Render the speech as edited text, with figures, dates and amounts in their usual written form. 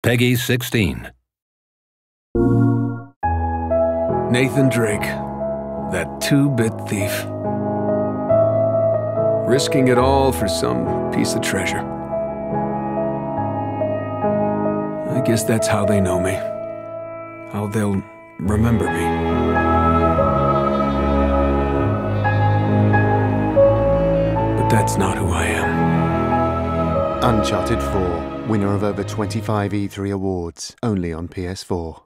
Peggy 16. Nathan Drake, that two-bit thief. Risking it all for some piece of treasure. I guess that's how they know me. How they'll remember me. But that's not who I am. Uncharted 4, winner of over 25 E3 awards, only on PS4.